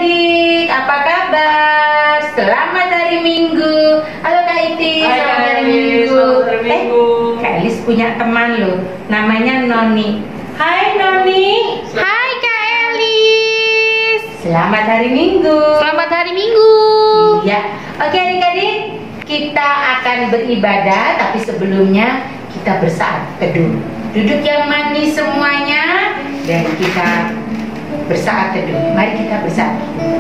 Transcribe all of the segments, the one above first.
adik-adik, apa kabar? Selamat hari Minggu. Halo Kak Iti, selamat hari Minggu. Kak Elis punya teman loh, namanya Noni. Hai Noni. Hai Kak Elis. Selamat hari Minggu. Selamat hari Minggu. Iya. Oke adik-adik, kita akan beribadah, tapi sebelumnya kita bersaat teduh. Duduk yang manis semuanya dan kita bersaat teduh. Mari kita bersaat.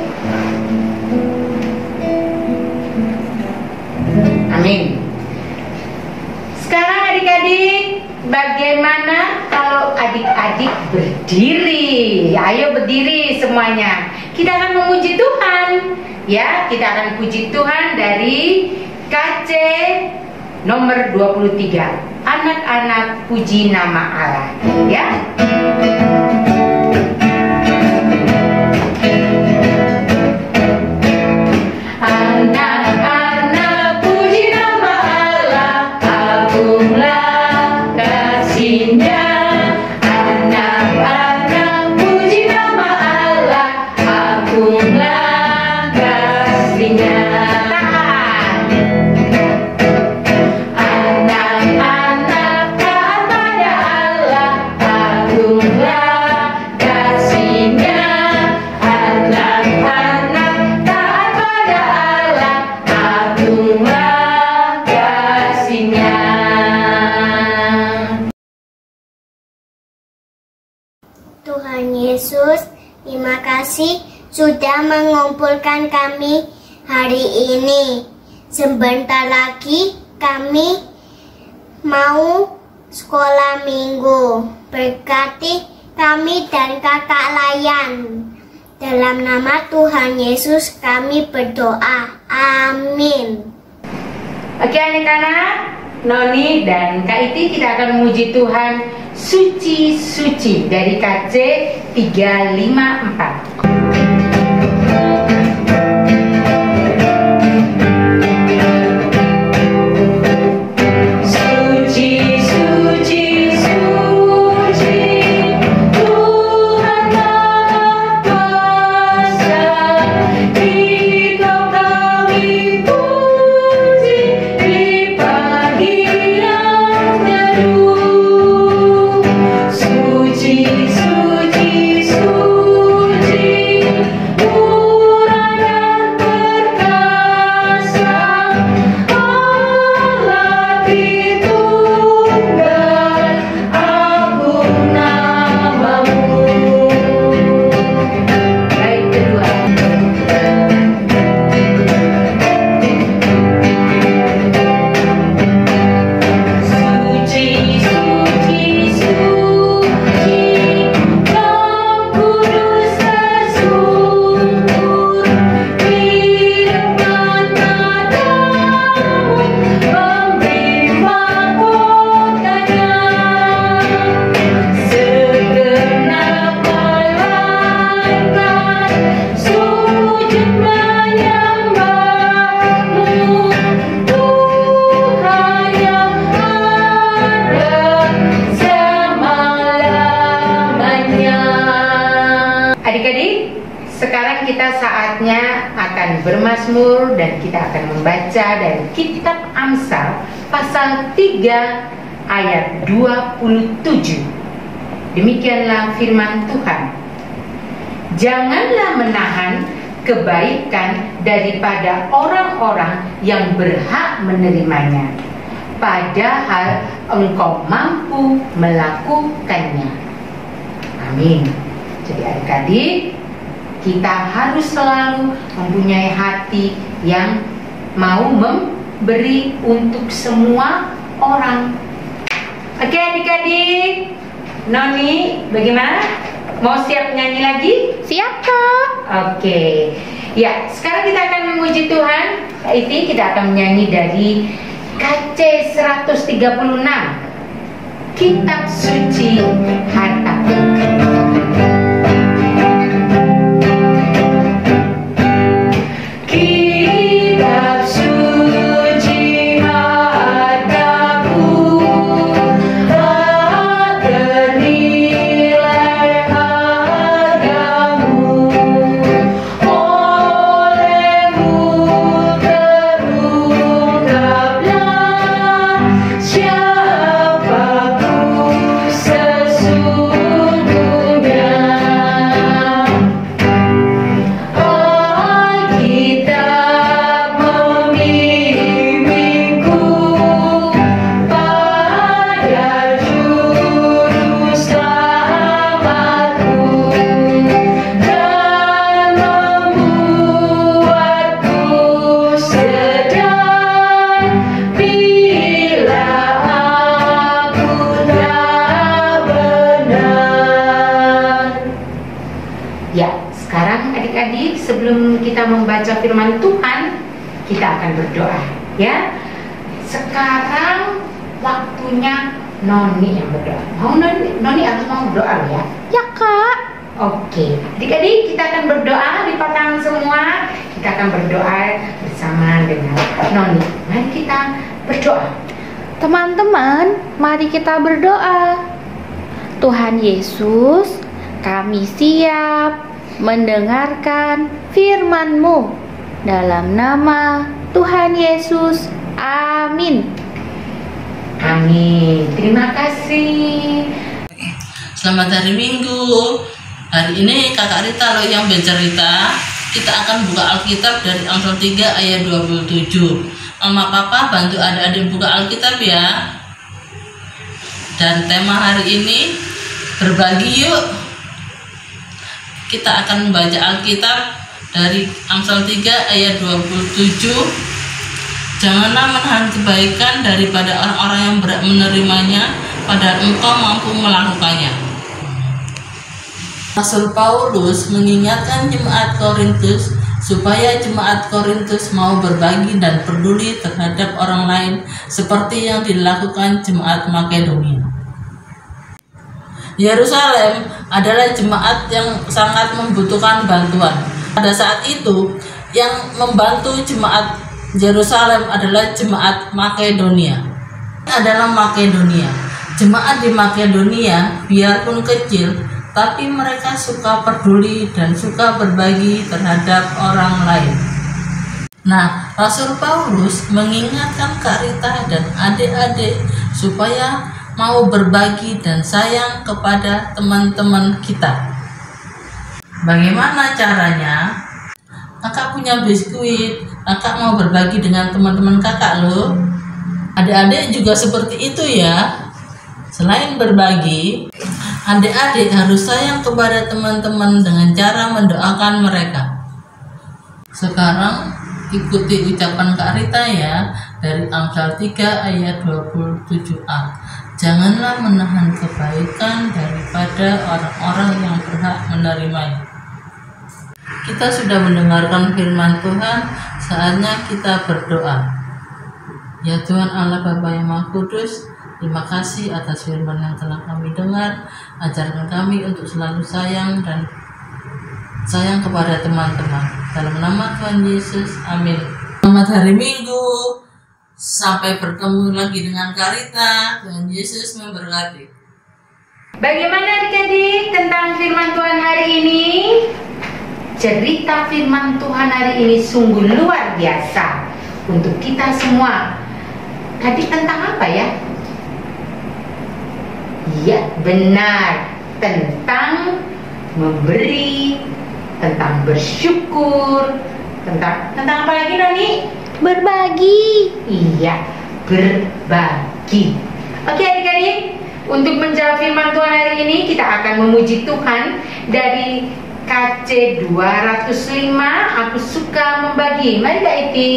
Amin. Sekarang adik-adik, bagaimana kalau adik-adik berdiri? Ayo berdiri semuanya. Kita akan memuji Tuhan. Ya, kita akan puji Tuhan dari KC nomor 23. Anak-anak puji nama Allah. Ya. Anak-anak puji nama Allah, agunglah kasih-Nya. Anak-anak puji nama Allah, agunglah kasih-Nya. Anak-anak taat pada Allah, agunglah kasih-Nya. Anak-anak taat pada Allah, agunglah kasih-Nya. Tuhan Yesus, terima kasih sudah mengumpulkan kami hari ini. Sebentar lagi kami mau sekolah minggu. Berkati kami dan kakak Layan. Dalam nama Tuhan Yesus kami berdoa. Amin. Oke anak-anak, Noni dan Kak Iti kita akan memuji Tuhan Suci Suci dari KC 354. Suci, suci, suci, Tuhan Maha Kuasa, Engkau kami puji di pagi yang teduh. Suci, suci, suci, murah dan perkasa, Allah Tritunggal, agung namamu. Baik, kedua. Suci, suci, suci, Roh Kudus tersungkur, firman nadamu memberi mahkotanya. Segenap malaikat sujud menyembahmu, Tuhan yang ada selama-lamanya. Adik-adik, sekarang kita saatnya akan bermazmur dan kita akan membaca dari kitab Amsal pasal 3 ayat 27. Demikianlah firman Tuhan. Janganlah menahan kebaikan daripada orang-orang yang berhak menerimanya, padahal engkau mampu melakukannya. Amin. Jadi adik-adik, kita harus selalu mempunyai hati yang mau memberi untuk semua orang. Oke adik-adik, Noni bagaimana? Mau siap nyanyi lagi? Siap Kak. Oke. Ya, sekarang kita akan memuji Tuhan. Iti kita akan menyanyi dari KC 136. Kitab Suci Hartaku. Kitab suci hartaku, tak ternilai hargamu. Oh Ya, sekarang adik-adik sebelum kita membaca firman Tuhan, kita akan berdoa ya. Sekarang waktunya Noni yang berdoa. Mau Noni harus mau berdoa ya? Ya, Kak. Oke, adik-adik kita akan berdoa, lipat tangan semua. Kita akan berdoa bersama dengan Noni. Mari kita berdoa. Teman-teman, mari kita berdoa. Tuhan Yesus, kami siap mendengarkan firman-Mu. Dalam nama Tuhan Yesus, amin. Amin. Terima kasih. Selamat hari Minggu. Hari ini Kakak Rita loh yang bercerita. Kita akan buka Alkitab dari Amsal 3 ayat 27. Mama Papa bantu adik-adik buka Alkitab ya. Dan tema hari ini berbagi yuk. Kita akan membaca Alkitab dari Amsal 3 ayat 27. Janganlah menahan kebaikan daripada orang-orang yang berat menerimanya, padahal engkau mampu melakukannya. Rasul Paulus mengingatkan jemaat Korintus supaya jemaat Korintus mau berbagi dan peduli terhadap orang lain seperti yang dilakukan jemaat Makedonia. Yerusalem adalah jemaat yang sangat membutuhkan bantuan. Pada saat itu, yang membantu jemaat Yerusalem adalah jemaat Makedonia. Adalah Makedonia. Jemaat di Makedonia biarpun kecil, tapi mereka suka peduli dan suka berbagi terhadap orang lain. Nah, Rasul Paulus mengingatkan Kak Rita dan adik-adik supaya mau berbagi dan sayang kepada teman-teman kita. Bagaimana caranya? Kakak punya biskuit, kakak mau berbagi dengan teman-teman kakak loh. Adik-adik juga seperti itu ya. Selain berbagi, adik-adik harus sayang kepada teman-teman dengan cara mendoakan mereka. Sekarang ikuti ucapan Kak Rita ya dari Amsal 3 ayat 27a. Janganlah menahan kebaikan daripada orang-orang yang berhak menerimanya. Kita sudah mendengarkan firman Tuhan, saatnya kita berdoa. Ya Tuhan Allah Bapa yang Maha Kudus, terima kasih atas firman yang telah kami dengar. Ajarkan kami untuk selalu sayang dan sayang kepada teman-teman. Dalam nama Tuhan Yesus, amin. Selamat hari Minggu. Sampai bertemu lagi dengan Kak Rita. Tuhan Yesus memberkati. Bagaimana adik-adik tentang firman Tuhan hari ini? Cerita firman Tuhan hari ini sungguh luar biasa untuk kita semua. Tadi tentang apa ya? Ya, benar. Tentang memberi, tentang bersyukur, tentang apa lagi Noni? Berbagi. Iya, berbagi. Oke adik-adik, untuk menjawab firman Tuhan hari ini kita akan memuji Tuhan dari KC 205. Aku suka membagi. Mari Kak Iti.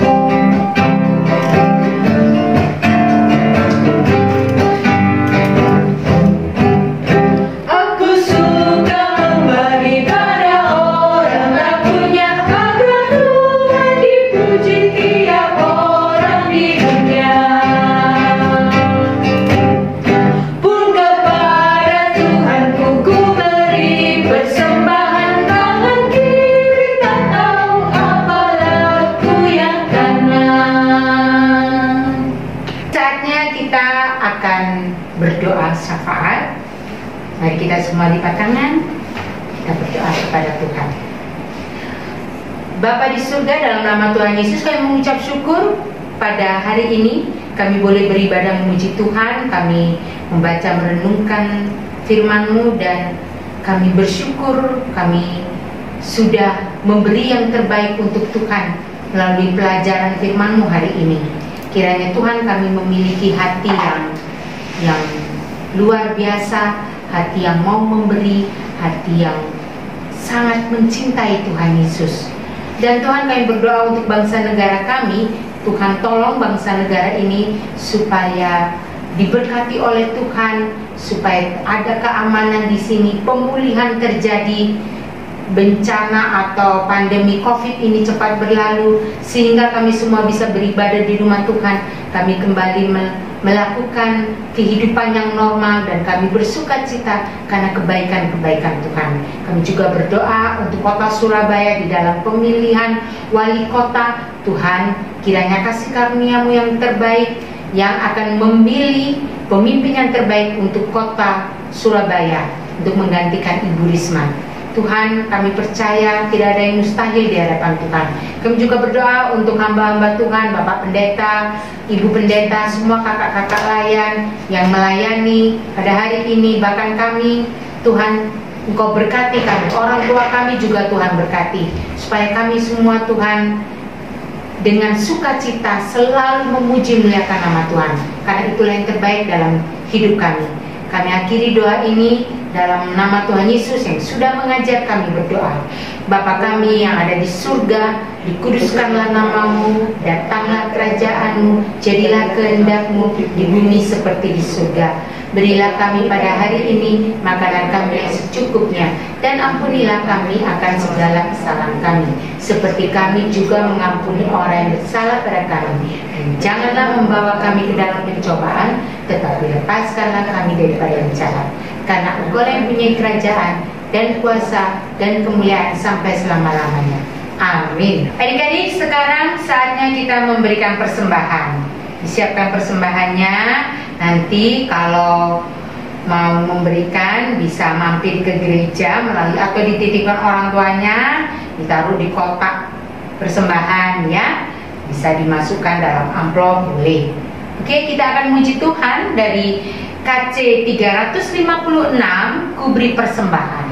Berdoa syafaat. Mari kita semua lipat tangan. Kita berdoa kepada Tuhan. Bapa di surga, dalam nama Tuhan Yesus kami mengucap syukur pada hari ini kami boleh beribadah memuji Tuhan. Kami membaca merenungkan firman-Mu dan kami bersyukur kami sudah memberi yang terbaik untuk Tuhan melalui pelajaran firman-Mu hari ini. Kiranya Tuhan kami memiliki hati yang luar biasa, hati yang mau memberi, hati yang sangat mencintai Tuhan Yesus. Dan Tuhan kami berdoa untuk bangsa negara kami. Tuhan tolong bangsa negara ini supaya diberkati oleh Tuhan, supaya ada keamanan di sini, pemulihan terjadi, bencana atau pandemi COVID ini cepat berlalu, sehingga kami semua bisa beribadah di rumah Tuhan. Kami kembali melakukan kehidupan yang normal, dan kami bersuka cita karena kebaikan-kebaikan Tuhan. Kami juga berdoa untuk kota Surabaya di dalam pemilihan wali kota. Tuhan, kiranya kasih karunia-Mu yang terbaik, yang akan memilih pemimpin yang terbaik untuk kota Surabaya untuk menggantikan Ibu Risma. Tuhan, kami percaya tidak ada yang mustahil di hadapan Tuhan. Kami juga berdoa untuk hamba-hamba Tuhan, Bapak Pendeta, Ibu Pendeta, semua kakak-kakak layan yang melayani pada hari ini. Bahkan kami, Tuhan, Engkau berkati kami, orang tua kami juga Tuhan berkati, supaya kami semua Tuhan dengan sukacita selalu memuji muliakan nama Tuhan, karena itulah yang terbaik dalam hidup kami. Kami akhiri doa ini dalam nama Tuhan Yesus yang sudah mengajar kami berdoa. Bapa kami yang ada di surga, dikuduskanlah nama-Mu, datanglah kerajaan-Mu, jadilah kehendak-Mu di bumi seperti di surga. Berilah kami pada hari ini makanan kami yang secukupnya, dan ampunilah kami akan segala kesalahan kami, seperti kami juga mengampuni orang yang bersalah pada kami. Dan janganlah membawa kami ke dalam pencobaan, tetapi lepaskanlah kami daripada yang jahat. Karena Engkau yang punya kerajaan dan kuasa dan kemuliaan sampai selama-lamanya. Amin. Adik-adik, sekarang saatnya kita memberikan persembahan. Disiapkan persembahannya. Nanti kalau mau memberikan bisa mampir ke gereja melalui atau dititipkan orang tuanya, ditaruh di kotak persembahan ya. Bisa dimasukkan dalam amplop, boleh. Oke, kita akan muji Tuhan dari KC 356, Ku Beri Persembahan.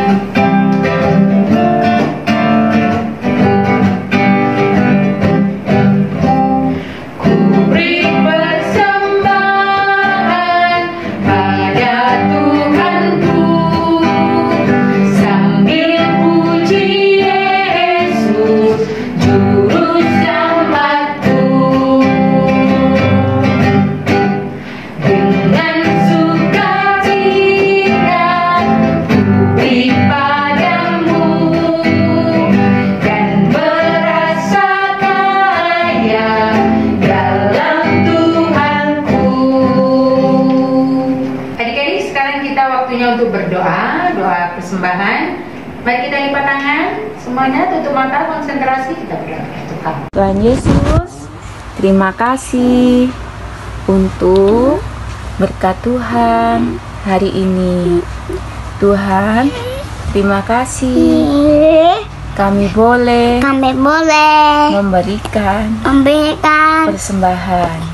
Untuk berdoa, doa persembahan. Mari kita lipat tangan, semuanya tutup mata, konsentrasi, kita berdoa kepada Tuhan. Tuhan Yesus, terima kasih untuk berkat Tuhan hari ini. Tuhan, terima kasih kami boleh memberikan persembahan.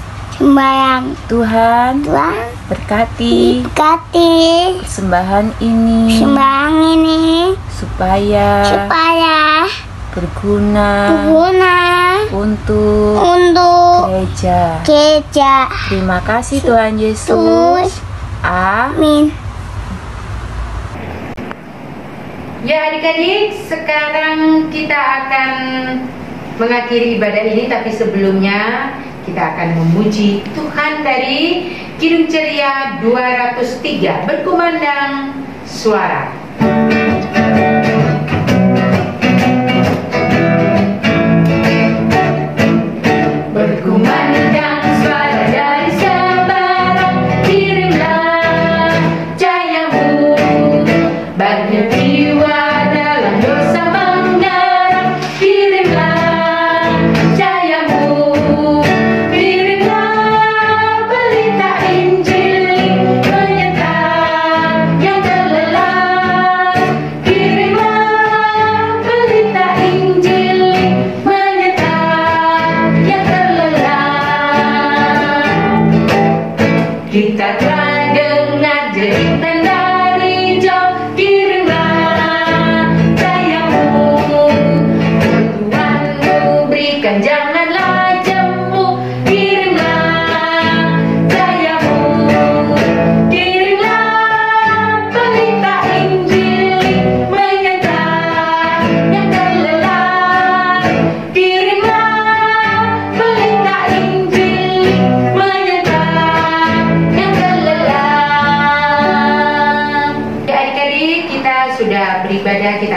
Tuhan berkati persembahan ini supaya berguna untuk gereja. Terima kasih Tuhan Yesus. Amin. Ya adik-adik, sekarang kita akan mengakhiri ibadah ini, tapi sebelumnya kita akan memuji Tuhan dari Kidung Ceria 203, berkumandang suara. Berkumandang suara dari sebarat, kirimlah cahayamu, bagi jiwa dalam dosa menggarap, kirimlah cahayamu. Berita Injil menyertai yang terlelap.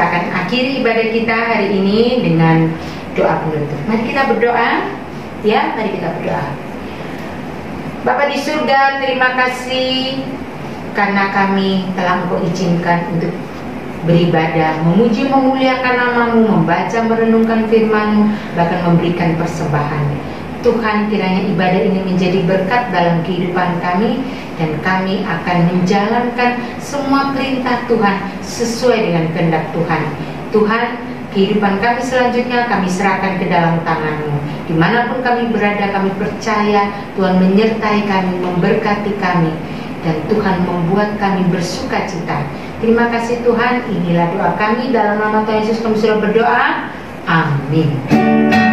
akan akhiri ibadah kita hari ini dengan doa penutup. Mari kita berdoa. Ya, mari kita berdoa. Bapa di surga, terima kasih karena kami telah Engkau izinkan untuk beribadah, memuji, memuliakan nama-Mu, membaca, merenungkan firman-Mu, bahkan memberikan persembahan. Tuhan, kiranya ibadah ini menjadi berkat dalam kehidupan kami, dan kami akan menjalankan semua perintah Tuhan sesuai dengan kehendak Tuhan. Tuhan, kehidupan kami selanjutnya kami serahkan ke dalam tangan-Mu. Dimanapun kami berada, kami percaya Tuhan menyertai kami, memberkati kami, dan Tuhan membuat kami bersuka cita. Terima kasih Tuhan, inilah doa kami dalam nama Tuhan Yesus kami sudah berdoa. Amin.